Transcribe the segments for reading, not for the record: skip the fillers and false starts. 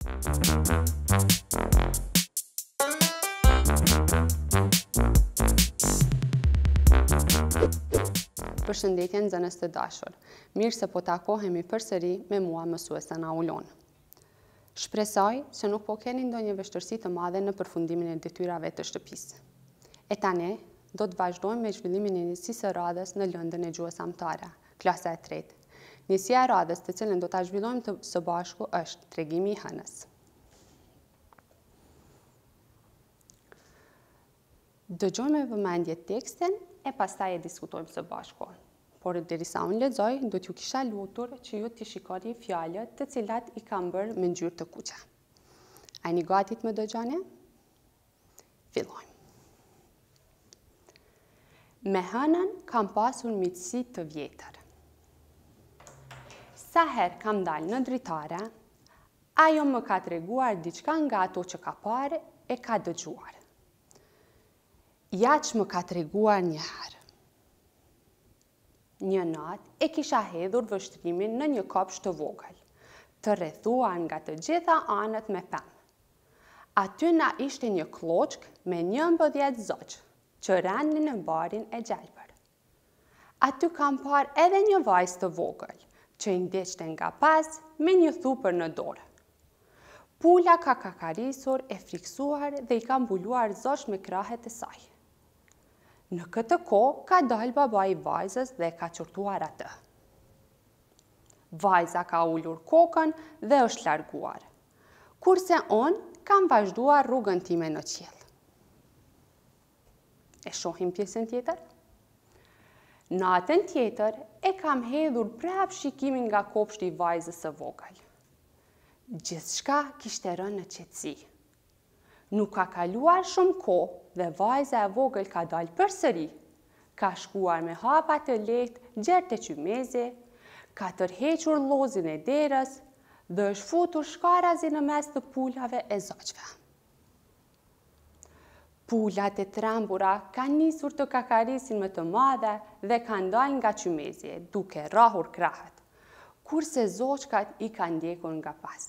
Përshëndetje nxënës të dashur. Mirë se po takohemi përsëri me mua mësuesen Aulon. Shpresoj që nuk po keni ndonjë vështirësi të madhe në përfundimin e detyrave të shtëpisë. E tani do të vazhdojmë me zhvillimin e njësisë së radhës në lëndën e gjuhës amtare, klasa e 3. Njësia e radhës të cilën do ta zhvillojmë së bashku është tregimi i hënës. Dëgjojmë me vëmendje tekstin e pastaj e diskutojmë së bashku. Por derisa unë lexoj, do t'ju kisha lutur që ju t'i shikoni fjalët të cilat i kam bërë me ngjyrë të kuqe. A jeni gati të më dëgjoni? Fillojmë. Me hënën kam pasur miqësi të vjetër. Sa herë kam dalë në dritare, ajo më ka treguar diçka nga ato që ka parë e ka dëgjuar. Ja që më ka treguar një herë. Një natë e kisha hedhur vështrimin në një kopsh të vogël, të rrethuar nga të gjitha anët me pemë. Aty na ishte një kloçk me 11 zogjë, që rënin në barin e gjelbër. Aty kam parë edhe një vajzë të vogël, që i ndeqte nga pas me një thupër në dorë. Pula ka kakarisur e friksuar dhe i ka mbuluar zogjë me krahet e saj. Në këtë kohë ka dalë baba i vajzës dhe ka qortuar atë. Vajza ka ulur kokën dhe është larguar, kurse unë kam vazhduar rrugën time në qiell. E shohim pjesën tjetër? Natën tjetër e kam hedhur prap shikimin nga kopshti i vajzës së vogël. Gjithçka kishte rënë në qetësi. Nuk ka kaluar shumë kohë dhe vajza e vogël ka dalë përsëri. Ka shkuar me hapa të lehtë gjerë të qymezi, ka tërhequr llozin e derës dhe është futur shkarazi në mes të pulave e zogjve. Pulat e trembura kanë nisur të kakarisin më të madhe dhe kanë dalë nga qymezi, duke rrahur krahët, kurse zogjkat i kanë ndjekur nga pas.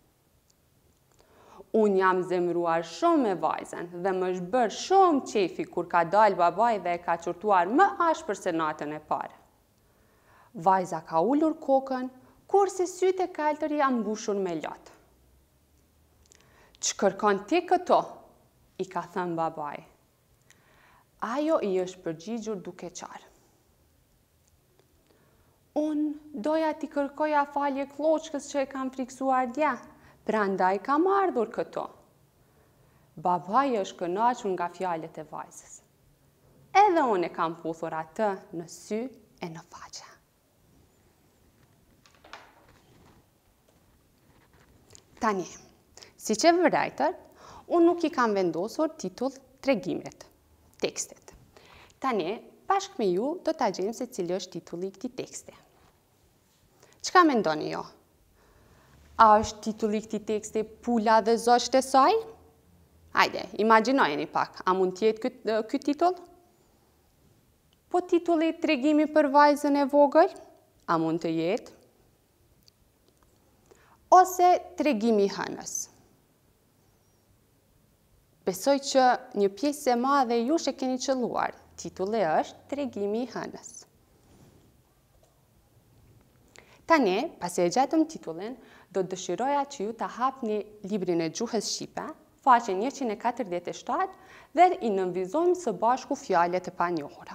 Unë jam zemruar shumë me vajzën dhe më është bërë shumë qefi kur ka dalë babaj dhe e ka qortuar më ashpër se natën e parë. Vajza ka ulur kokën, kurse sytë e kaltër janë mbushur me lot. "Që kërkon ti këto?" i ka thënë babaj. Ajo i është përgjigjur duke qarë. "Unë doja t'i kërkoja falje kloçkës që e kam friksuar dje. Prandaj kam ardhur këto." Babai është kënaqur nga fjalët e vajzës. Edhe unë e kam puthur atë në sy e në faqe. Tani, si që vërejtër, unë nuk i kam vendosur titull tregimit, tekstit. Tani, bashkë me ju, do t'a gjejmë se cili është titulli i këtij teksti. Çka mendoni jo? A është titulli i këtij teksti Pula dhe zogjtë e saj? Hajde, imagjinojeni pak, a mund t'jetë ky titull? Po titulli Tregimi për vajzën e vogël? A mund të jetë? Ose Tregimi i hënës? Besoj që një pjesë e madhe jush e keni qelluar. Titulli është Tregimi i hënës. Tani, pasi e gjetëm titullin, do të dëshiroja që ju ta hapni librin e gjuhës shqipe, faqen 147 dhe i nënvizojmë së bashku fjalët e panjohura.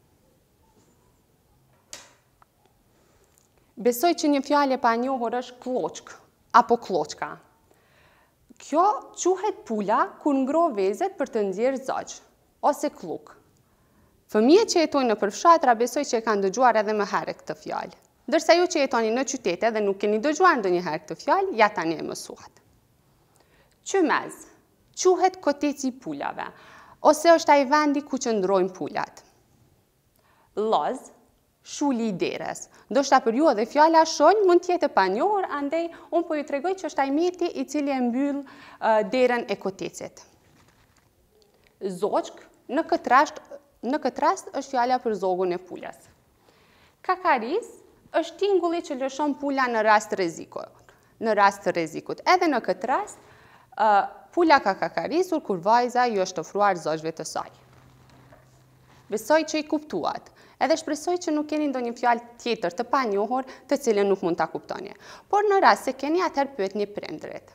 Besoj që një fjalë e panjohur është kloçk apo kloçka. Kjo quhet pula kur ngro vezet për të nxjerrë zogj ose kluk. Fëmijët që jetojnë në përfshatra besoj që e kanë dëgjuar edhe më herët këtë fjalë. Ndërsa ju që jetoni në qytete dhe nuk keni dëgjuar ndonjëherë këtë fjalë, ja tani e mësuat. Qymez quhet koteci i pulave, ose është ai vendi ku qëndrojnë pulat. Lloz, shuli i derës. Ndoshta për ju edhe fjala shol mund të jetë e panjohur, andaj unë po ju tregoj që është ai meti i cili e mbyll derën e kotecit. Zogjk, në këtë rast është fjala për zogun e pulës. Kakaris është tingulli që lëshon pula në rast rrezikohet. në rast të rrezikut. Edhe në këtë rast, pula ka kakarisur kur vajza ju është ofruar zogjve të saj. Besoj që i kuptuat, edhe shpresoj që nuk keni ndonjë fjalë tjetër të panjohur të cilën nuk mund ta kuptoni. Por në rast se keni, atëherë pyetni prindërit.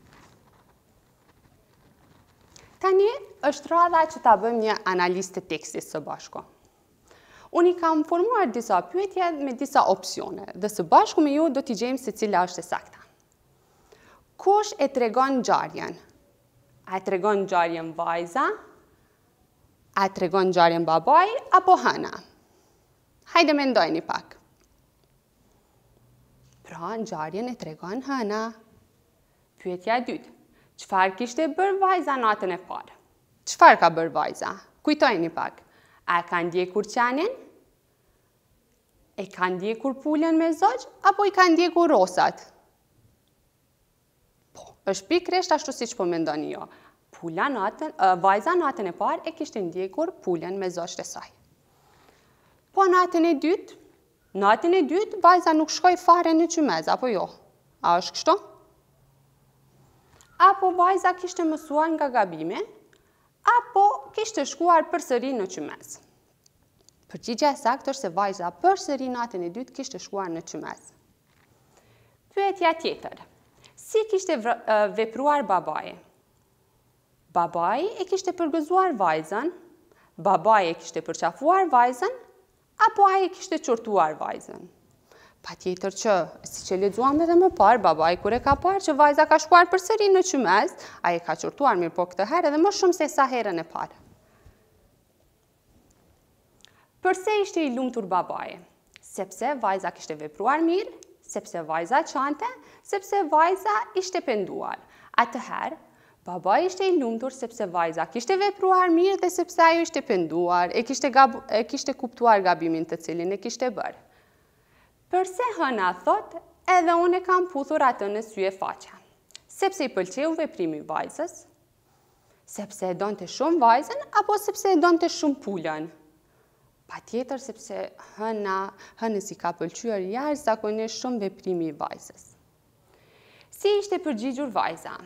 Tani është radha që ta bëjmë një analizë të tekstit së bashku. Unë i kam formuar disa pyetje me disa opsione dhe së bashku me ju do t'i gjejmë se cila është e sakta. Kush e tregon ngjarjen? A e tregon ngjarjen vajza? A e tregon ngjarjen babai apo hëna? Hajde mendojeni pak. Pra, ngjarjen e tregon hëna. Pyetja e dytë. Çfarë kishte bërë vajza natën e parë? Çfarë ka bërë vajza? Kujtojeni pak. A ka ndjekur qanin? E ka ndjekur pulën me zogj apo i ka ndjekur rosat? Po, është pikërisht ashtu siç po mendoni ju. Vajza natën e parë e kishte ndjekur pulën me zogjt e saj. Po natën e dytë vajza nuk shkoi fare në qymez, apo jo? A është kështu? Apo vajza kishte mësuar nga gabimi, apo kishte shkuar përsëri në qymez. Përgjigjja e saktë është se vajza përsëri natën e dytë kishte shkuar në qymez. Pyetja tjetër. Si kishte vepruar babai? Babai e kishte përgëzuar vajzën, babai e kishte përqafuar vajzën, apo ai e kishte qortuar vajzën? Patjetër që, siç e lexuam edhe më parë, babai kur e ka parë që vajza ka shkuar përsëri në qymez, ai e ka qortuar, mirë po këtë herë edhe më shumë se sa herën e parë. Përse ishte i lumtur babai? Sepse vajza kishte vepruar mirë, sepse vajza qante, sepse vajza ishte penduar. Atëherë, babai ishte i lumtur sepse vajza kishte vepruar mirë dhe sepse ajo ishte penduar, e kishte kuptuar gabimin të cilin e kishte bërë. Përse hëna thot, edhe unë e kam puthur atë në sy e faqe? Sepse i pëlqeu veprimi vajzës, sepse e donte shumë vajzën, apo sepse e donte shumë pulën? Patjetër sepse hënës i ka pëlqyer jashtëzakonisht shumë veprimi i vajzës. Si ishte përgjigjur vajza?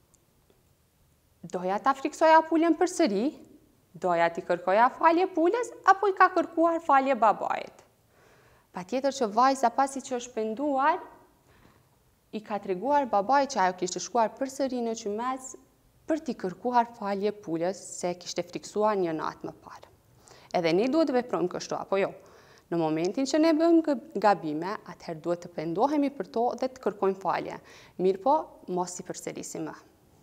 Doja ta friksoja pulën përsëri? Doja t'i kërkoja falje pulës, apo i ka kërkuar falje babait? Patjetër që vajza pasi që është penduar, i ka treguar babai që ajo kishte shkuar përsëri në qymez për t'i kërkuar falje pulës se kishte friksuar një natë më parë. Edhe ne duhet të veprojmë kështu, apo jo? Në momentin që ne bëjmë gabime, atëherë duhet të pendohemi për to dhe të kërkojmë falje. Mirë po, mos i përsërisim më.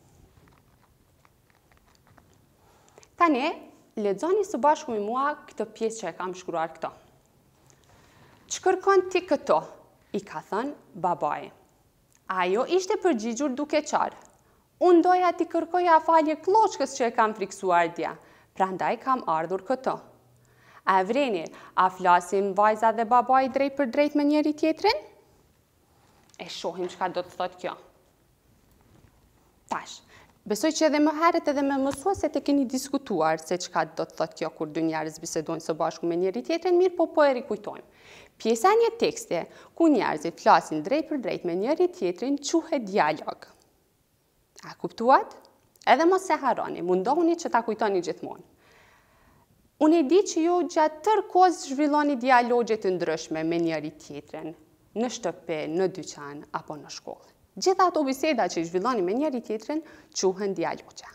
Tani, lexoni së bashku me mua këtë pjesë që e kam shkruar këto. Ç'kërkon ti këto? I ka thënë babai. Ajo ishte përgjigjur duke qarë. Unë doja t'i kërkoja falje kloçkës që e kam friksuar dja, prandaj kam ardhur këto. A vreni, a flasim vajza dhe babai drejt për drejt me njëri tjetrin? E shohim çka do të thotë kjo. Tash, besoj që edhe më herët edhe me mësueset e keni diskutuar se çka do të thotë kjo kur dy njerëz bisedojnë së bashku me njëri tjetrin, mirë po e rikujtojmë. Pjesa e një teksti ku njerëzit flasin drejt për drejt me njëri tjetrin quhet dialog. A kuptuat? Edhe mos e harroni, mundohuni që ta kujtoni gjithmonë. Unë e di që ju gjatë tërë kohës zhvilloni dialogje të ndryshme me njëri tjetrin, në shtëpi, në dyqan apo në shkollë. Gjitha ato biseda që i zhvilloni me njëri tjetrin quhen dialogje.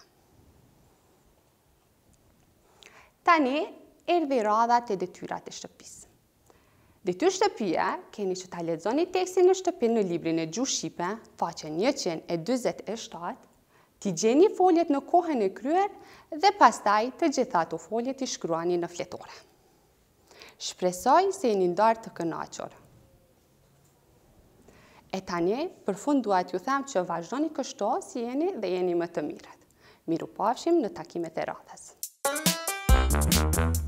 Tani, erdhi radha te detyrat e shtëpisë. Detyrë shtëpia, keni që ta lexoni tekstin në shtëpi në librin e gjuhës shqipe, faqen 147, t'i gjeni foljet në kohën e kryer dhe pastaj të gjitha ato foljet i shkruani në fletore. Shpresoj se jeni ndarë të kënaqur. E tani, për fund dua t'ju them që vazhdoni kështu si jeni dhe jeni më të mirët. Mirupafshim në takimet e radhës.